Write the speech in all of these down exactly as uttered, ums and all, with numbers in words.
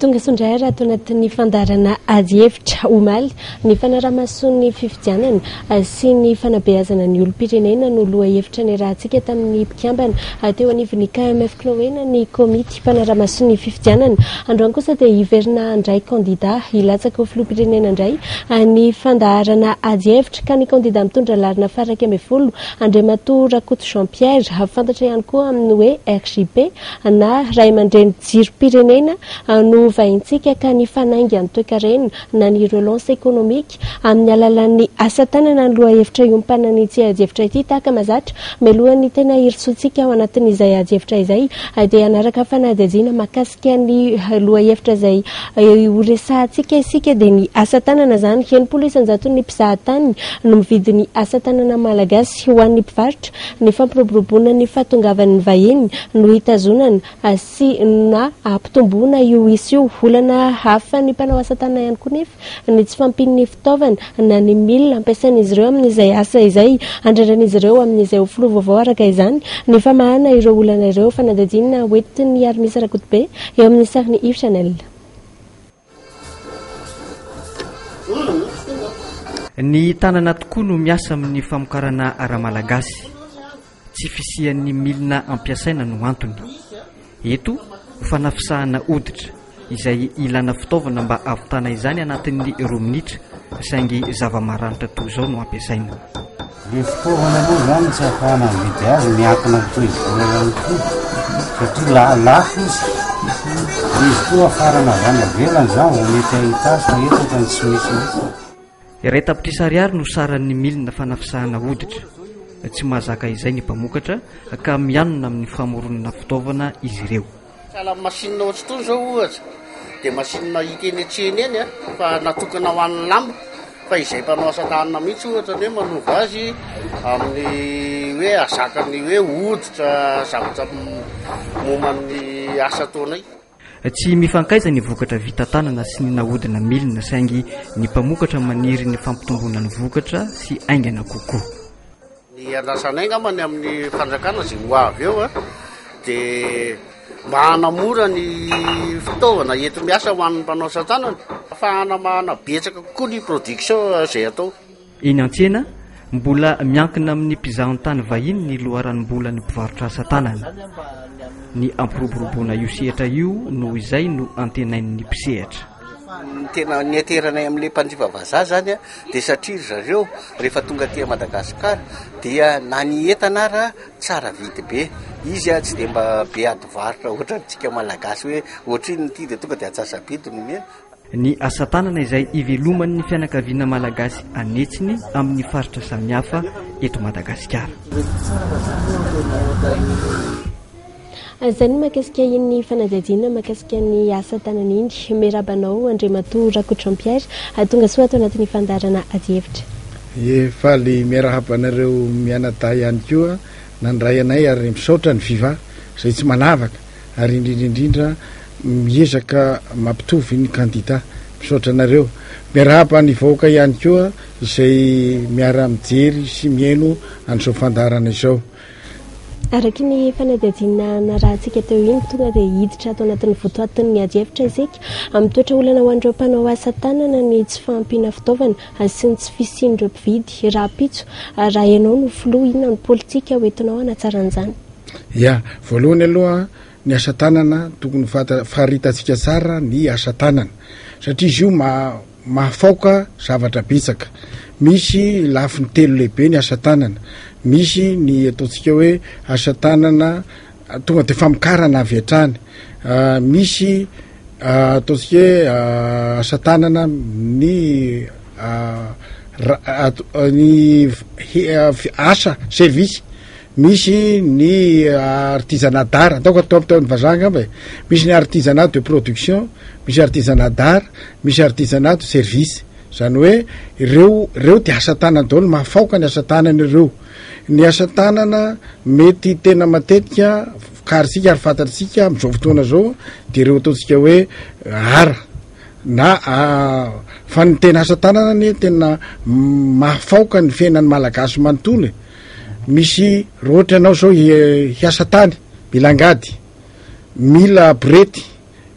tonga sondray raha ato anatin'ny fandarana ady hevitra omaly ny fanaraha-mason'ny fifidianana sy ny fanabeazana ny olom-pirenena no loha hevitra ny rahantsika tamin'ny mpikambana teo anivon'ny K M F Cloena ny komity fanaraha-mason'ny fifidianana. Androany kosa dia hiverina andray kandida hilatsaka ho filoham-pirenena indray ny fandarana ady hevitra ka ny kandida mitondra larina faraka ambin'ny folo Andriamatoa Rakoto Jean Pierre fantatra ihany koa amin'ny hoe R J P na ray aman-dreny jiro-pirenena no vahintsika ka ny fanaingy amin'ny toe-karena na ny relance économique amin'ny alalan'ny asa tanana ny loha hevitra iompana ny tsy ady hevitra ity tahaka mazatra mialohan'ny tena hiritsotsika ao anatin'izay ady hevitra izay dia anaraka fanadihadiana mahakasika ny loha hevitra izay horesahantsika isika dia ny asa tanana zany enimpolo isanjato ny mpizahatany no mividy ny asa tanana malagasy ho an'ny mpivarotra ny fampiroboroboana ny fahatongavan'ny vahiny no hitazonana sy na ampitomboana io isy io volana hafa ny mpanao asa tanana ihany koa nefa ny tsy fampin'ny fitaovana na ny milina ampiasain'izy ireo amin'izay asa izay andrandran'izy ireo amin'izay ho filoha vaovao araka izany ny famahana ireo olana ireo fanadadiana hoentiny Armisa Rakotobe eo amin'ny sariny Yves Chanel. Ny tanana tokoa no miasa amin'ny famokarana ara-malagasy tsy fisian'ny milina ampiasaina no antony. Eto fanafisahana hoditra izay ilana fitaovana mba avotana izany anatin'ny roa minitra saingy zava-maranitra toy izao no ampiasaina. Ny fitaovana aloha zany tsy ahafahana mividy azy miankina toy vola ihany koa satria lafo izy. Izy koa afarana avy any ivelany zao vao mety ahita azy fa eto fa tsy misy misy. Iray tapitrisa ariary no saran'ny milina fanafisahana hoditra. Tsy mahazaka izay ny mpamokatra ka mianona amin'ny famoronana fitaovana izy ireo. Sahala masinina ohatry toy zao ohatra dia masinina hita eny an-tsena eny fa natokana ho an'ny lamba fa izay mpanao asa tanana mihitsy ohatra hoe manova azy amin'ny hoe azakany hoe hoditra zavatra moman'ny asa ataonay. Tsy mifankaiza ny vokatra vita tanana sy ny nahodina milina saingy ny mpamokatra maniry ny fampitomboana ny vokatra sy aingana kokoa. Ny andrasanay ngamany amin'ny fanjakana zay ho avy eo dia mba hanamora ny fitaovana ento miasa ho an'ny mpanao asa tanana fa hanamahana betsaka kokoa ny production izay atao. Eny an-tsena mbola miankina amin'ny mpizahan-tany vahiny ny loharanom-bola ny mpivarotra asa tanana. Ny ampiroboroboana io sehatra io no izay no antenain'ny mpisehatra. Tena ny ateranay amin'ilay mpanjifa vazaha zany dia satria zareo rehefa tonga aty Madagasikara dia na ny entana raha tsara vidy be izy tsy dia mba be ady varotra ohatra ntsika malagasy hoe ohatra ny ity dia tonga dia atsasabidy no mena. Ny asa tanana izay iveloman'ny fianakaviana malagasy anetsiny amin'ny faritra samihafa eto Madagasikara. Zany makasika iny fanadihadiana makasika ny asa tanana iny merabanao Andriamatoa Rakoto Jean Pierre tonga soa ato anatin'ny fandarana ady hevitra. Efaly miarahabanareo mianadahy ihany koa nandray anay ary misaotra ny viva izay tsy manavaka ary indrindraindrindra miezaka mampitovy ny kandida misaotra anareo. Miarahaba ny vahoaka ihany koa izay miara mijery sy mihaino an'izao fandarana izao. Araky ny fanadihadiana na rahantsika teo iny tonga dia hiditra ato anatin'ny votoatin'ny ady hevitra isika mitoetra olana ho an'ireo mpanao asa tanana ny tsy fahampiana fitaovana sy ny tsy fisian'ireo mpividy raha pitso raha ianao no filoha inona ny politika hoentinao hanatsara an'izany. Ya, voalohany aloha ny asa tanana tokony faharitantsika tsara ny asa tanana satria izy io mahafaoka zavatra betsaka. Misy lafiny telo lehibe ny asa tanana. Misy ny ataontsika hoe asa tanana tonga dia famokarana avy hatrany. Misy ataontsika hoe asa tanana ny ny asa service. Misy ny artisanat d'art ataoko atao amin'ny vazaha ngamba e. Misy ny artisanat de production, misy artisanat d'art, misy artisanat de service. Zany hoe ireo ireo dia asa tanana daholo mahafaoka ny asa tanana ireo. Ny asa tanana mety tena matetika karisika ary fantatsika amin'izao fotoana zao dia ireo ataontsika hoe ara na fa ny tena asa tanana ny tena mahafaoka ny fiainan'ny malagasy manontolo. Misy roatra ianao zao hiasa tany mila angady, mila borety,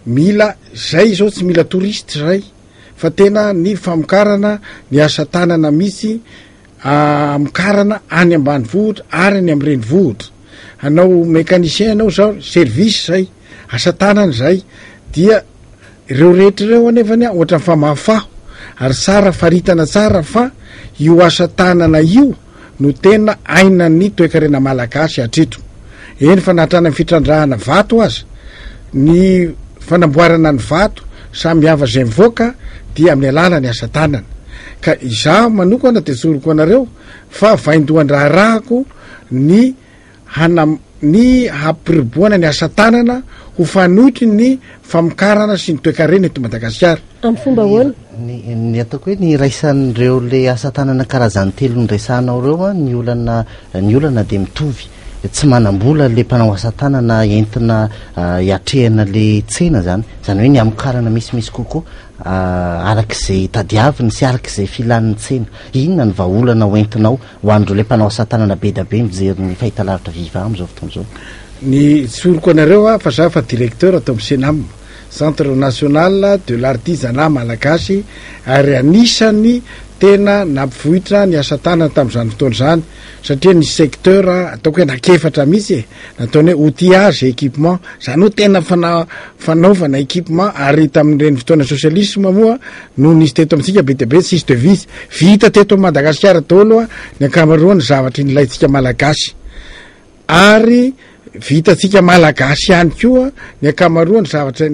mila zay zao tsy mila touriste zay fa tena ny famokarana ny asa tanana misy amokarana any ambany vohitra ary any am'ireny vohitra anao mécanicien anao zao service zay asa tanana zay dia ireo rehetra ireo anefany a ohatra fa mahafaho ary tsara faritana tsara fa io asa tanana io no tena aina ny toekarena malagasy hatreto eny fa nahatrana ny fitrandrahana vato azy ny fanamboarana ny vato samy hava zay mivoaka dia amin'ny alala ny asa tanana ka izaho manokana de zoroko anareo fa vaindohan-draharahako ny hana ny hampiriboana ny asa tanana ho fanoitry ny famokarana sy ny toekarena eto Madagasikara amin'ny fomba ahoana ny ny ataoko hoe ny raisan'ireo le asa tanana karazany telo ny resahanao reo a ny olana ny olana de mitovy tsy manambola le mpanao asa tanana entina hiatrehana le tsena zany zany hoe ny amokarana misimisy kokoa arak'izay tadiaviny sy arak'izay filan'ny tsena inona ny vahaolana ho entinao ho an'ireo le mpanao asa tanana be da be mijery ny fahitalavitra viva am'izao fotoana zao ny tsoroko anareo a fa za fa directeur atao amin'ny senam centre national de l'artisanat malagasy ary anisany tena nampivohitra ny asa tanana tamin'izany fotoana zany satria ny secteur ataoko hoe nakefatra misy e nataony hoe outillage équipement zany hoe tena fana fanaovana équipement ary tamin'ireny fotoana socialisme moa no nisy teto amintsika be dia be sisy de vis vita teto Madagasikara daholo a ny ankamaroany zavatra ilaitsika malagasy ary vitatsika malagasy ihany koa ny ankamaroany zavatra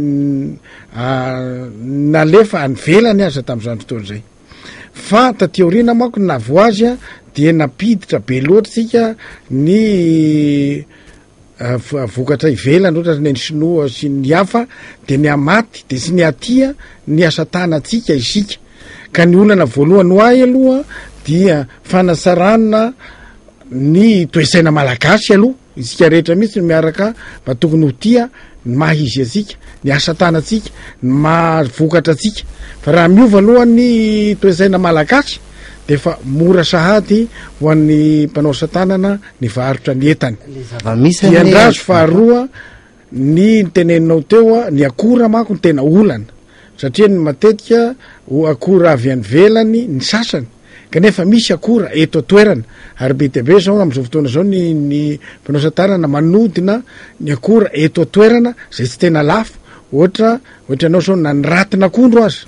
nalefa anyvelany aza tamin'izany fotoana zay fa tateoriana manko na voazy a dia napiditra be loatra tsika ny vokatra ivelany ohatra ny sinoa sy ny hafa de ny amaty de sy ny atia ny asa tanatsika isika ka ny olana voalohany ho ahy aloha dia fanasarana ny toesaina malagasy aloha isika rehetra mihitsy no miaraka mba tokony ho tia ny maha izy atsika ny asa tanatsika ny mahavokatra atsika fa raha miova aloha ny toesaina malagasy de fa mora sahady ho an'ny mpanao asa tanana ny varotra ny entany dia andrazo faharoa ny teneninao teo a ny akora manko ny tena olana satria ny matetika ho akora avy any velany ny sasany kanefa misy akora eto atoerana ary be dia be zao am'izao fotoana zao ny ny mpanao asa tanana manodina ny akora eto atoerana zay tsy tena lafo ohatra ohatra anao zao na ny ratin'akondro azy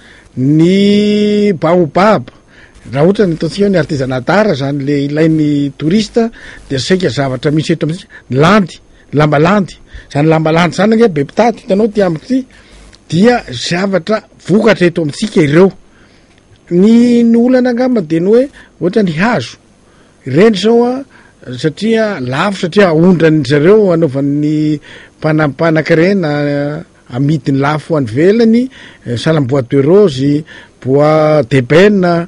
ny baobaba raha ohatra ny ataontsika ny artisanat d'art zany le ilain'ny touriste de saika zavatra misy eto amintsika landy lambalandy zany lambalandy zany ange be pitady hitanao ty amiko ty dia zavatra vokatra eto amintsika ireo ny ny olana angamba de ny hoe ohatra ny hazo ireny zao a satria lafo satria aondrany zareo anaovan'ny mpanampanankarena amidiny lafo any velany salam bois de rose bois d'ébène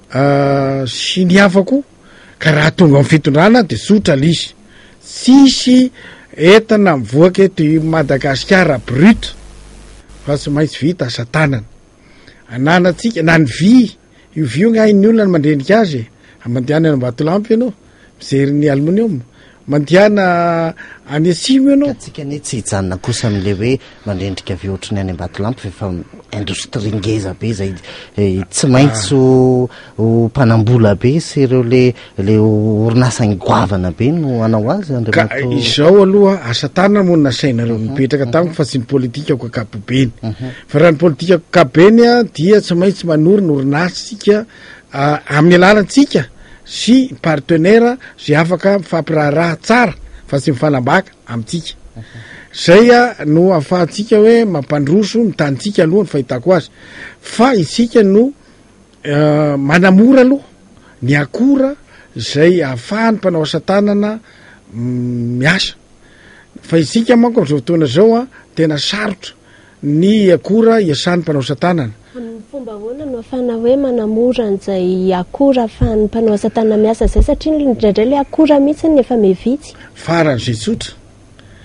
sy ny hafa koa ka raha tonga amin'ny fitondrana de sotra lizy tsisy entana mivoaka eto i Madagasikara brut fa tsy maintsy vita asa tanana ananatsika na ny vy io vy io ngainy olona ny mandrenika azy mandehana any Ambatolampy ianao mijery ny aluminium mandehana any Asimo ianao atsika ne tsy hijanona kosa am'le hoe mandrendrika vy ohatrany any Ambatolampy fa industrie ngeza be zay tsy maintsy ho mpanambola be sy ireo le le orinasa goavana be no anao azy ka izao aloha asa tanana moa nasainareo mipetraka tamiko fa tsy ny politika ko akapobeny fa raha ny politika ko akapobeny a dia tsy maintsy manoro ny orinasatsika amin'ny alalantsika sy partenaire zay afaka mifampiraharaha tsara fa tsy mifanambaka amintsika zay a no ahafahantsika hoe mampandroso ny tanitsika aloha ny fahitako azy fa isika no manamora aloha ny akora zay ahafahany mpanao asa tanana miasa fa isika manko am'izao fotoana zao a tena sarotra ny akora hiasany mpanao asa tanana amin'ny fomba ahoana no afana hoe manamora an'izay akora ahafahany mpanao asa tanana miasa zay satria indraindray le akora mihitsy ny efa mevitsy faran'izay tsotra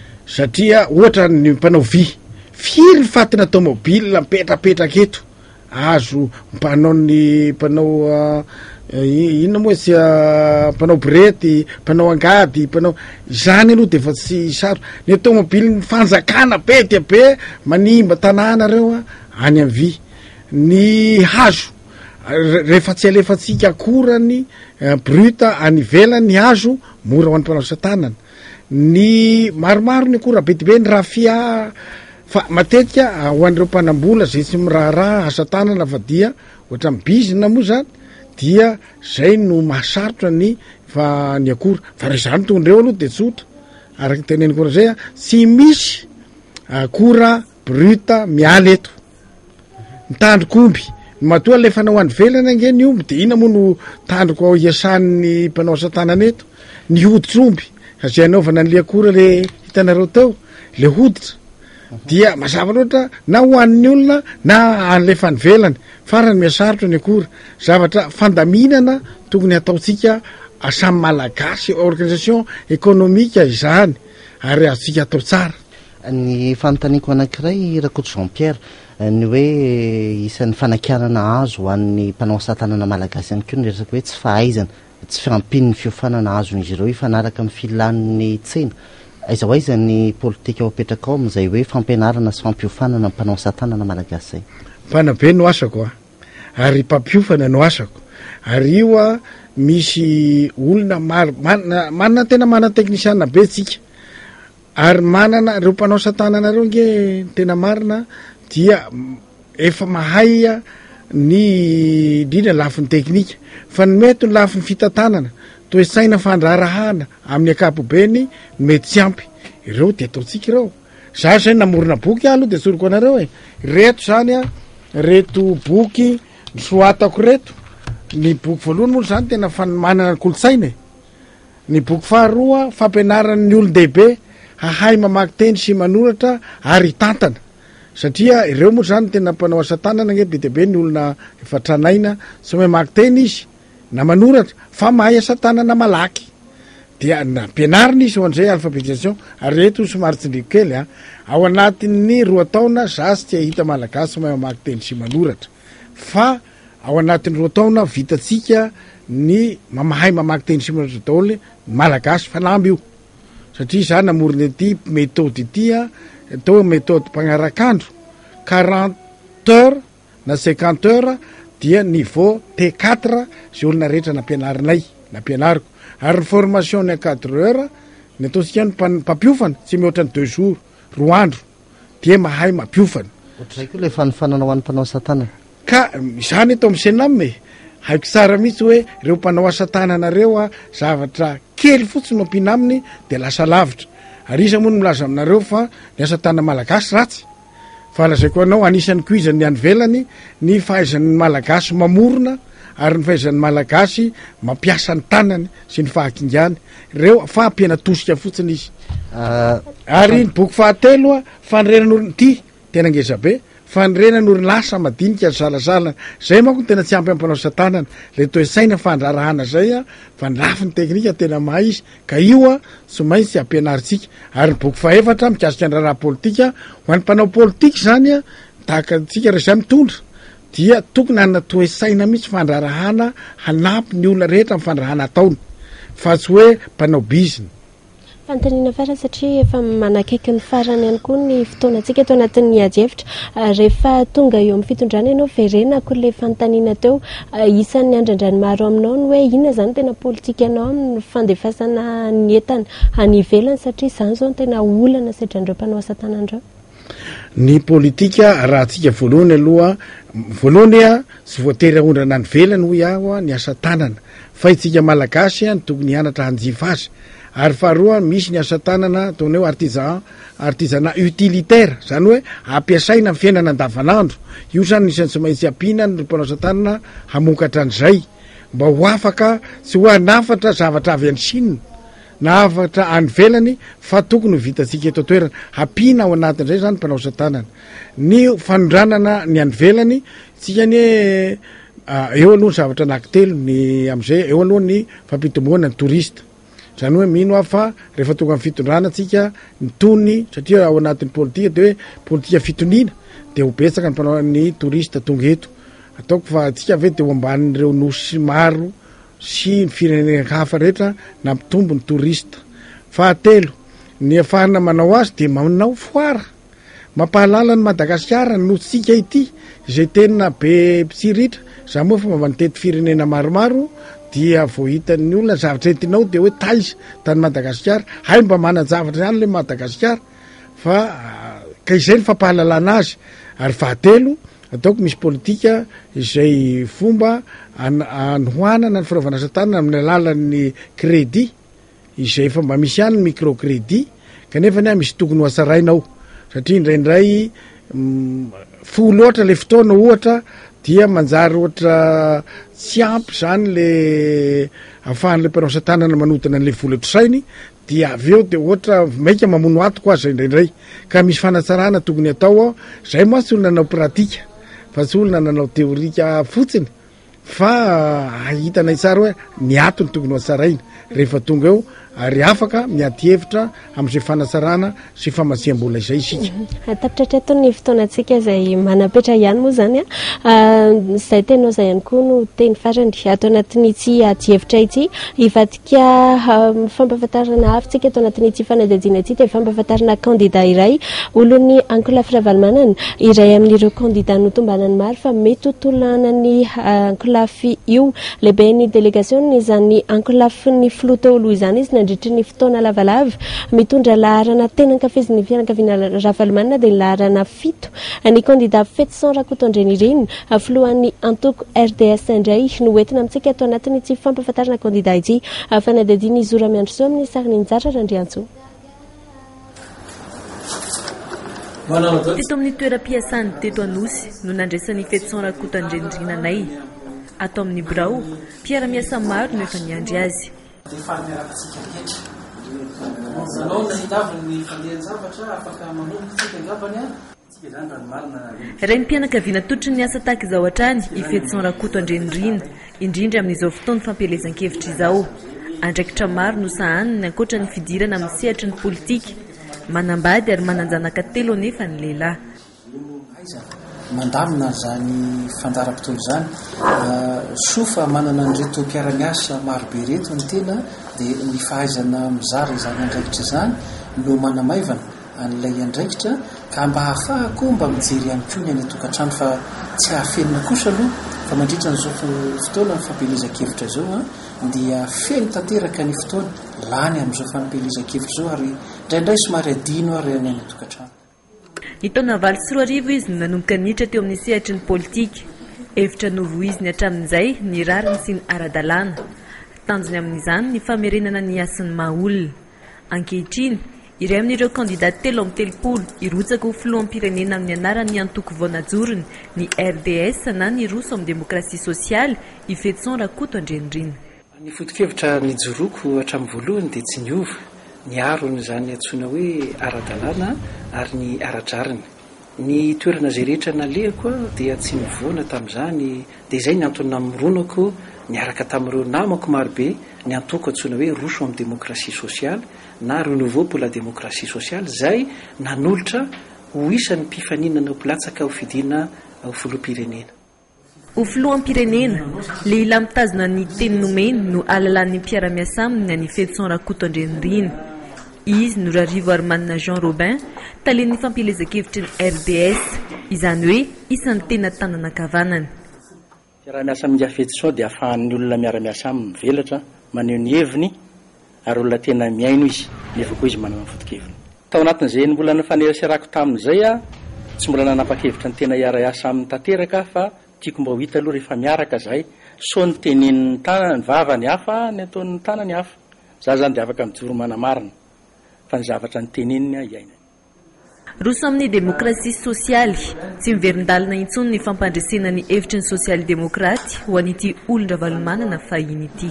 satria ohatra ny mpanao vy firy ny fatina tomobile mipetrapetraka eto azo mpanao ny mpanao inona moa sy mpanao brety mpanao angady mpanao zany aloha de efa tsy saro ny tomobily fanjakana be dia be manimba tanàna reo a any am vy ny hazo rehefa tsy alefatsika akorany bruta any ivelany ny hazo mora ho an'ny mpanao asa tanana ny maromaro ny akora be dia be ny rafia fa matetika ho an'ireo mpanambola zay tsy miraharaha asa tanana fa dia ohatra my bizina moa zany dia zay no mahasarotra ny fa ny akora fa re zany tondreo aloha de tsotra araky teneniko ra zay a tsy misy akora bruta miala eto mitandrokomby matoa le fanao any velana ange ny omby de ina moa no tandroko ao iasan'ny mpanao asa tanana eto ny hoditr'omby satria anaovana an'le akora le hitanareo teo le hoditra dia mazava loatra na ho an'ny olona na an'le fanivelany farany miasarotra ny akora zavatra fandaminana tokony ataotsika asamy malagasy organisation économique izany ary azontsika atao tsara ny fanontaniako anankiray rakoto Jean Pierre ny hoe isan'ny fanakianana azo ho an'ny mpanao asa tanana malagasy ihany koa ny resaka hoe tsy fahaizana tsy fiampin'ny fiofanana azon'izy ireo ifanaraka amin'ny filan'ny tsena aiza ho aiza ny politika ao apetraka ao am'izay hoe fampianarana sy fampiofanana mpanao asa tanana malagasy zay mpanabe no asako a ary mpampiofana no asako ary io a misy olona maro manana manana tena manana teknisiana be tsika ary manana reo mpanao asa tanana reo nge tena marina dia efa mahay a ny indrindra lafiny teknika fa ny mety ny lafiny fitantanana toe-tsaina fandrarahana amin'ny akapobeny mety tsy ampy ireo de ataotsika ireo za zay namorona boky aloha de soroko anareo e reto zany a reto boky soatako reto ny boky voalohany moa zany tena fa manana ny kolotsaina e ny boky faharoa fampianarany olon-dehibe hahay mamaky teny sy manoratra ary tantana satria ireo moa zany tena mpanao asa tanana nge be debe ny olona efa tranaina sy mamaky teny izy na manoratra fa mahay asa tanana malaky dia nampianarina izy ho an'izay alphabétisation ary reto somary tsindriko kely a ao anatin'ny roa taona za sy tia hita malagasy mahay mamaky teny sy manoratra fa ao anatin'ny roa taona vitatsika ny mamahay mamaky teny sy manoratra daholo malagasy fa lamby io satria za namorony ity méthode ity a atao méthode mpagnarak'andro quarante heures na cinquante heures dia niveau T quatre zay olona rehetra nampianarinay nampianariko ary ny formation ny quatre heures ny ataotsika ny mpampiofana tsy mihoatra ny deux jours roa andro dia mahay mampiofana ohatray koa le fanofanana ho an'ny mpanao asa tanana ka zany atao amin'ny sename haiko tsara mihitsy hoe reo mpanao asa tananareo a zavatra kely fotsiny mampina aminy de lasa lavitra ary iza moa no milaza aminareo fa ny asa tanana malagasy ratsy fa lazaiko anao anisan'ny kuizany any velany ny fahaizan'ny malagasy mamorona ary ny fahaizan'ny malagasy mampiasa ny tanany sy ny fahakingany reo fa ampiana tosika fotsiny izy ary ny boky fahatelo a fanrenan'olona ty tena ngeza be fanrenan'orinasa madinika zalasala zay manko tena tsy ampy ampanao asa tanana le toe-tsaina fandrarahana zay a fa ny lafiny teknika tena mahay izy ka io a tsy maintsy ampianaritsika ary ny boky faefatra mikasika ny raharaha politika ho an'ny mpanao politika zany a tahaka tsika re zay mitondra dia tokony anna toe-tsaina mihitsy fandrarahana hanampy ny olona rehetra amin'ny fandrahana ataony fa tsy hoe mpanao bizina fantanina farany satria efa manakaiky ny farany ihany koa ny fotoanantsika eto anatin'ny adievitra rehefa tonga eo amin'ny fitondrana ianao verenako le fanontaniana teo isan'ny andrandrany maro aminao ny hoe inona zany tena politika ianao amin'ny fandefasana ny entana any ivelany satria izany zao ny tena olana sedran'ireo mpanao asa tanan'ireo ny politika raha tsika voalohany aloha voalohany a tsy voatery ahondrana ny velany hoy aho a ny asa tanana fa itsika malagasy a ny tokony hianatra hanjifa azy ary faharoa misy ny asa tanana ataonao artisan artisanat utilitaire zany hoe ampiasaina amin'ny fiainana andavanandro io zany isan'ny tsy maintsy ampiana ny mpanao asa tanana hamokatra an'izay mba ho afaka tsy ho anafatra zavatra avy any Chine na afatra any velany fa tokony vitatsika eto toerana hampiana ao anatin'izay zany mpanao asa tanana ny fanondranana ny any velany tsika ny eo aloha ny zavatra anankitelo ny am'izay eo aloha ny fampitomboana ny touriste zany hoe mino aho fa rehefa tonga amin'ny fitondrana tsika ny tony satria ao anatin'ny politika de hoe politika fitoniana de ho betsaka ny mpanao ny touriste tonga eto ataoko fa tsika ve de ho ambanin'ireo nosy maro sy ny firenenekahafa rehetra na mpitombo ny torista fahatelo ny afahana manao azy de manao foara mampahalala ny Madagasikara notsika ity zay tena be pitsiritra za moa fa mavanitety firenena maromaro dia voahitan'ny olona zavatra entinao de hoe taiza tany Madagasikara hay mba manan-javatra ihany le Madagasikara fa ka izay ny fampahalalana azy ary fahatelo ataoko misy politika izay fomba anohoanana ny firaovana asa tanana amin'ny alalan'ny crédit izay efa mba misy ihany microcrédit kanefa ny a misy tokony ho asarainao satria indraindray fo loatra le fotoana ohatra dia manjary ohatra tsy ampy zany le ahafahan'le mpanao asa tanana manodina an'le vola tosainy dia avy eo de ohatra maika mamono ato koa azy indraindray ka misy fanatsarana tokony atao ao zay moa tsy olona nanao pratika fa tsy olona nanao teorika fotsiny fa ahitanay tsara hoe ny atony tokony ho asaraina rehefa tonga eo ary afaka miaty hevitra amin'izay fanatsarana sy famasiam-bola izay isika tapitra treto ny fotoanantsika zay manapetra ihany moa zany a zay tenao zay ihany koa no teny farany ato anatin'ity aty hevitra ity ivadika fampahafantarana avitsika ato anatin'ity fanadadiana ity de fampahafantarana candidat iray olony Ankolafy Ravalomanana iray amin'ireo candidat notombanany maro fa mety hotolana Ankolafy io lehibe ny délégation izany Ankolafy ny Flotolo izany izy nandritry ny fotoana lavalava mitondra laharana tena ankafiziny fianakaviana Ravalomanana de laharana fito ny candidat Fetson Rakotondreniriny filohan'ny antoko R D S indray no entina amintsika ato anatin'ity fampahafantarana candidat ity fanadadiana Izora Miandrosoa amin'ny sariny Njatra Randriantso. Teto amin'ny toeram-piasany teto Anosy no nandraisan'ny Fetson Rakotondrenirinanay ato amin'ny Brao mpiara-miasa maro no efa niandry azy. Raha ny mpianakaviana totry ny asa tahaka izao hatrany i Fetson Rakotondrenirina indrindra amin'izao fotoana fampielezan-kevitra izao andraikitra maro no sahaniny ankoatra ny fidirana amin'ny sehatry ny politika manambady ary mananjanaka telo anefa ny lehilahy mandamina zany fandaram-potoana zany sofa manana an'ireto mpiara-miasa marobe reto ny tena dia ny fahaizana mizara izany andraikitra zany no manamaivana an'ilay andraikitra ka mba hahafahako mba mijery ihany koa ny any tokantrano fa tsy hahafenina kosa aloha fa mandritra n'izao fotoana ny fampelezan-kevitra zao a dia feno tanteraka ny fotoana lany amin'izao fampelezan-kevitra zao ary indraindray somary adino ary any any tokantrano. Ny taona valo sy roa arivo izy no nanomboka niditra teo amin'ny sehatry ny politika hevitra novo izy ny hatramin'izay ny rariny sy ny ara-dalàna tanjony amin'izany ny famerenana ny asan'ny maha-olona ankehitriny iray amin'ireo candidat telo amin'ny telopolo irotsaka ho filoham-pirenena amin'ny anarany antoko voanajorony ny R D S na ny roso amin'ny demokrasia sosialy i Fetson Rakotondrenirina. Ny foto-kevitra nijoroko hatramin'ny voalohany dia tsy niova ny arony zany antsoina hoe ara-dalàna ary ny ara-drazana ny toerana zay rehetra nalehako dia tsy mivoana tamin'izany dia izay ny antony namoronako niaraka tamin'ireo namako marobe ny antoko antsoina hoe roso amin'ny demokrasia sosialy na renouveau pour la démocratie sociale zay nanolotra ho isan'ny mpifaninana ho pilatsaka ho fidina ho filoham-pirenena. Ho filoham-pirenena lehilahy mitazona ny teny nomeny no alalan'ny mpiara-miasa aminy any Fetson Rakotondrenirina. Izy no rarivo ary manana Jean Robin talen'ny fampelezan-kevitry ny R D S izany hoe isan'ny tena tanana kavanana. Mpiara-miasa amin'ny Fetson dia ahafahan'ny olona miara-miasa aminy mivelatra maneho ny heviny ary olona tena miaino izy nefa koa izy manana foto-keviny. Tao anatin'izay mbola nafanerasarako tamin'izay a tsy mbola nanapa-kevitra ny tena hiara-iasa amin'ny tanteraka fa tiako mba ho hita aloha rehefa miaraka zahay so ny tenin'ny tanana ny vava ny hafa ny ataon'ny tanana ny hafa za zany dia afaka mijoro manamarina fa ny zavatra ny tenininy iaina. Roso amin'ny demokrasia sosialy tsy miverin-dalana intsony ny fampandresena ny hevitry ny sosialy demokraty ho an'ity olon-Ravalomanana fahiny ity.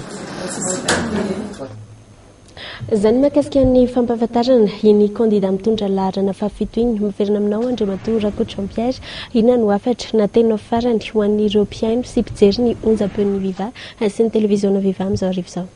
Zany mahakasika ny fampahafantarana iny candidat mitondra laharana fahafito iny miverina aminao Andriamatoa Rakoto Jean Pierre ina no afatra na tenao farany ho an'ireo mpiaino sy mpijery ny onjam-peon'ny Viva sy ny televiziona Viva amin'izao arivo izao.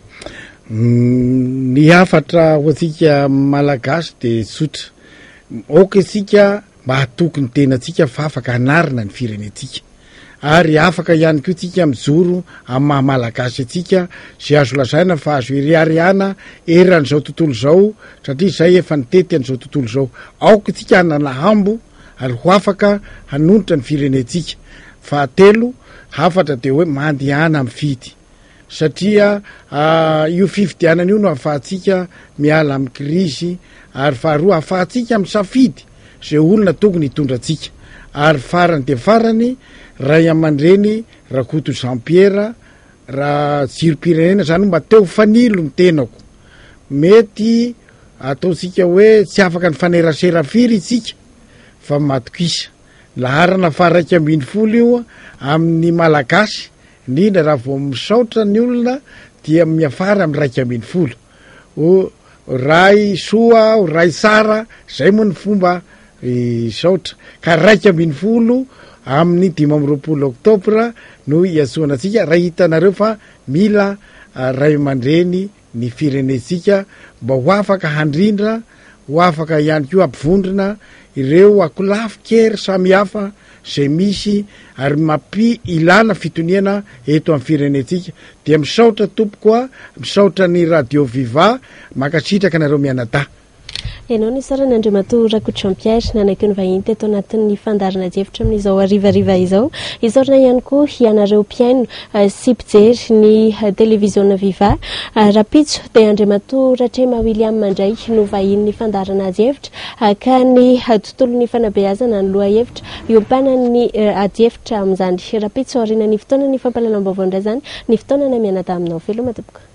Ny afatra ho antsika malagasy dia tsotra oka isika mba hatoky ny tenantsika fa afaka hanarina ny firenentsika ary afaka ihany ko tsika mijoro amin'ny mahamalagasy atsika zay azo lazaina fa azo iriariana eran'izao tontolo zao satria zay efa nitety an'izao tontolo zao aoka tsika hanana hambo ary ho afaka hanonitra ny firenetsika fahatelo hafatra de hoe mandehana amin'ny fidy satria io fifidianana io no ahafahantsika miala amin'ny krizy ary faharoa ahafahantsika amin'ny safidy zay olona tokony hitondratsika ary farany de farany ray aman-dreny Rakoto Jean Pierre raha jiro-pirenena zany mba teo fanilo ny tenako mety ataotsika hoe tsy afaka ny fanerasera firy itsika fa matokisa laharana faraiky ambiny folo io amin'ny malagasy indrindra raha vao misaotra ny olona dia miafara amin'ny raiky ambiny folo o ray soa o ray sara zay moa ny fomba saotra ka raiky ambiny folo amin'ny dimy amby roapolo oktobra no iantsoana atsika raha hitanareo fa mila ray aman-dreny ny firenetsika mba ho afaka handrindra ho afaka ihany ko ampivondrona ireo akolafikery samihafa zay misy ary mampi ilana fitoniana eto amin'ny firenetsika dia misaotra tompokoa misaotra ny radio viva makasitraka anareo mianada ianao ny sarany Andriamatoa Rakoto Jean Pierre nanaiky ny vahiny teto anatin'ny fandarana jefitra amin'izao arivariva izao isorana ihany koa ianareo mpiaino sy mpijery ny televiziona viva rapitso dia Andriamatoa Ratrema William mandray no vahiny ny fandarana jefitra ka ny tontolon'ny fanabeazana ny loha hevitra iompanany jefitra amin'izany rapitso arina ny fotoana ny fampalalam-baovao indray zany ny fotoana na mianada aminao veloma tompoko